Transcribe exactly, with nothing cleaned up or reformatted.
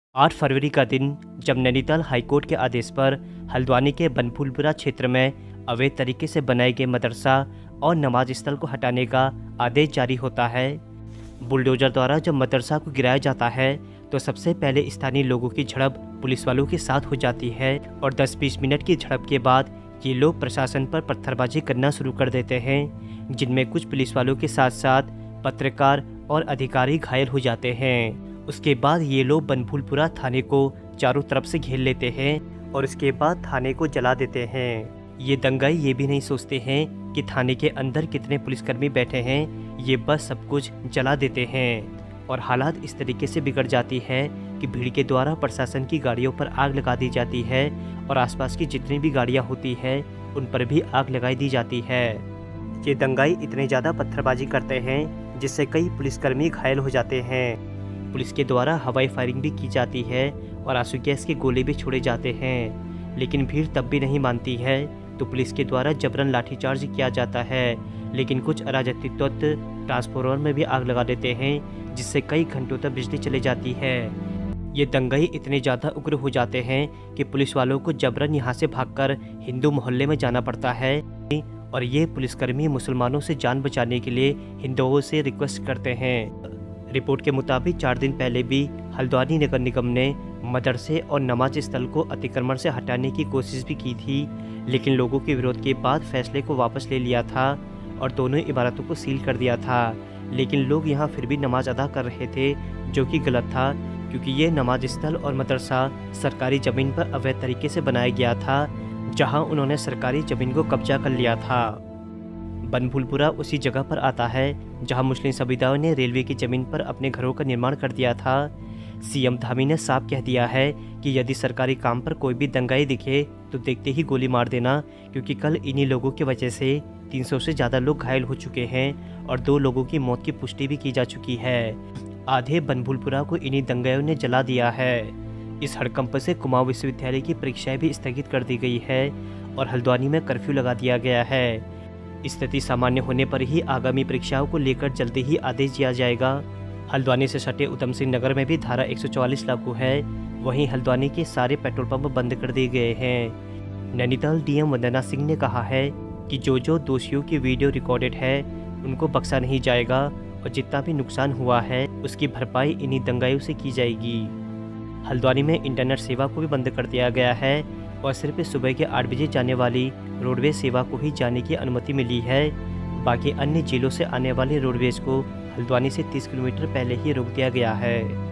आठ फरवरी का दिन जब नैनीताल हाईकोर्ट के आदेश पर हल्द्वानी के बनफूलपुरा क्षेत्र में अवैध तरीके से बनाए गए मदरसा और नमाज स्थल को हटाने का आदेश जारी होता है। बुलडोजर द्वारा जब मदरसा को गिराया जाता है तो सबसे पहले स्थानीय लोगों की झड़प पुलिस वालों के साथ हो जाती है और दस बीस मिनट की झड़प के बाद ये लोग प्रशासन पर पत्थरबाजी करना शुरू कर देते हैं, जिनमें कुछ पुलिस वालों के साथ साथ पत्रकार और अधिकारी घायल हो जाते हैं। उसके बाद ये लोग बनफूलपुरा थाने को चारों तरफ से घेर लेते हैं और इसके बाद थाने को जला देते हैं। ये दंगाई ये भी नहीं सोचते हैं कि थाने के अंदर कितने पुलिसकर्मी बैठे हैं, ये बस सब कुछ जला देते हैं और हालात इस तरीके से बिगड़ जाती है कि भीड़ के द्वारा प्रशासन की गाड़ियों पर आग लगा दी जाती है और आसपास की जितनी भी गाड़ियां होती है उन पर भी आग लगाई दी जाती है। ये दंगाई इतने ज़्यादा पत्थरबाजी करते हैं जिससे कई पुलिसकर्मी घायल हो जाते हैं। पुलिस के द्वारा हवाई फायरिंग भी की जाती है और आंसू गैस के गोले भी छोड़े जाते हैं, लेकिन भीड़ तब भी नहीं मानती है तो पुलिस के द्वारा जबरन लाठीचार्ज किया जाता है। लेकिन कुछ अराजकता तत्व ट्रांसफार्मर में भी आग लगा देते हैं जिससे कई घंटों तक बिजली चली जाती है। ये दंगाई इतने ज़्यादा उग्र हो जाते हैं कि पुलिस वालों को जबरन यहाँ से भागकर हिंदू मोहल्ले में जाना पड़ता है और ये पुलिसकर्मी मुसलमानों से जान बचाने के लिए हिंदुओं से रिक्वेस्ट करते हैं। रिपोर्ट के मुताबिक चार दिन पहले भी हल्द्वानी नगर निगम ने मदरसे और नमाज स्थल को अतिक्रमण से हटाने की कोशिश भी की थी, लेकिन लोगों के विरोध के बाद फैसले को वापस ले लिया था और दोनों इमारतों को सील कर दिया था। लेकिन लोग यहाँ फिर भी नमाज अदा कर रहे थे, जो कि गलत था क्योंकि ये नमाज स्थल और मदरसा सरकारी ज़मीन पर अवैध तरीके से बनाया गया था, जहाँ उन्होंने सरकारी ज़मीन को कब्जा कर लिया था। बनफूलपुरा उसी जगह पर आता है जहां मुस्लिम समुदायों ने रेलवे की ज़मीन पर अपने घरों का निर्माण कर दिया था। सीएम धामी ने साफ कह दिया है कि यदि सरकारी काम पर कोई भी दंगाई दिखे तो देखते ही गोली मार देना, क्योंकि कल इन्हीं लोगों की वजह से तीन सौ से ज़्यादा लोग घायल हो चुके हैं और दो लोगों की मौत की पुष्टि भी की जा चुकी है। आधे बनफूलपुरा को इन्हीं दंगाइयों ने जला दिया है। इस हड़कंप से कुमाऊं विश्वविद्यालय की परीक्षाएं भी स्थगित कर दी गई है और हल्द्वानी में कर्फ्यू लगा दिया गया है। स्थिति सामान्य होने पर ही आगामी परीक्षाओं को लेकर जल्दी ही आदेश दिया जाएगा। हल्द्वानी से सटे उधम सिंह नगर में भी धारा एक सौ चौवालीस लागू है। वहीं हल्द्वानी के सारे पेट्रोल पंप बंद कर दिए गए हैं। नैनीताल डीएम वंदना सिंह ने कहा है कि जो जो दोषियों की वीडियो रिकॉर्डेड है उनको बख्शा नहीं जाएगा और जितना भी नुकसान हुआ है उसकी भरपाई इन्हीं दंगाइयों से की जाएगी। हल्द्वानी में इंटरनेट सेवा को भी बंद कर दिया गया है और सिर्फ सुबह के आठ बजे जाने वाली रोडवेज सेवा को ही जाने की अनुमति मिली है। बाकी अन्य जिलों से आने वाले रोडवेज को हल्द्वानी से तीस किलोमीटर पहले ही रोक दिया गया है।